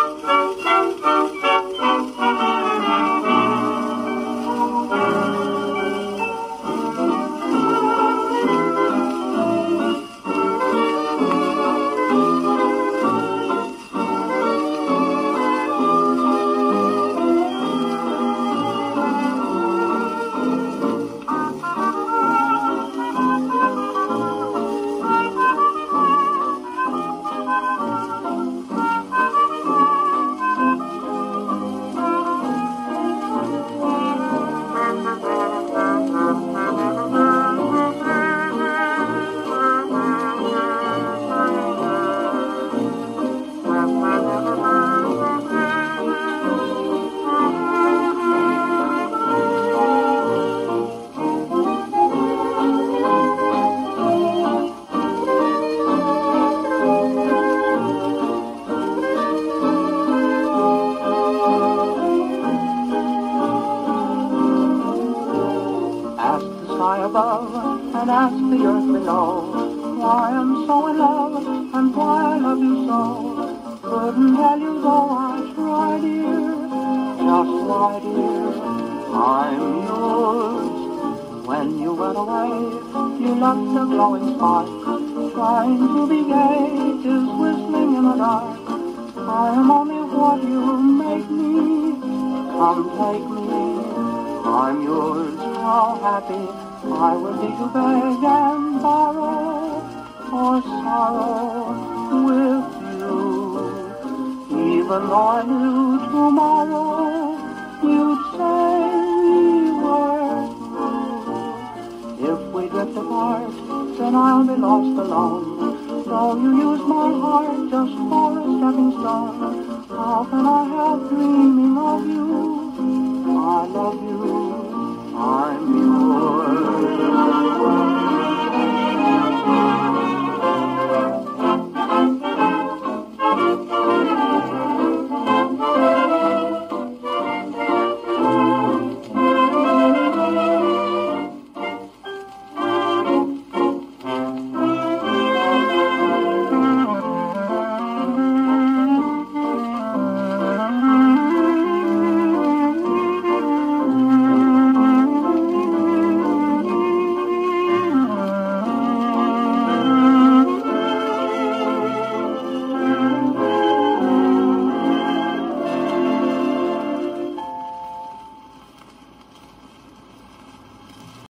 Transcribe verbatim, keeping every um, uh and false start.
And ask the earth below why I'm so in love and why I love you so. Couldn't tell you though I try, dear. Just why, dear, I'm yours. When you went away, you left a glowing spark, trying to be gay, just whistling in the dark. I am only what you make me. Come take me. I'm yours. How happy I would be to beg and borrow for sorrow with you. Even though I knew tomorrow you'd say we were through. If we drift apart, then I'll be lost alone. Though you use my heart just for a stepping stone, how can I help dreaming of you? I love you. I'm yours.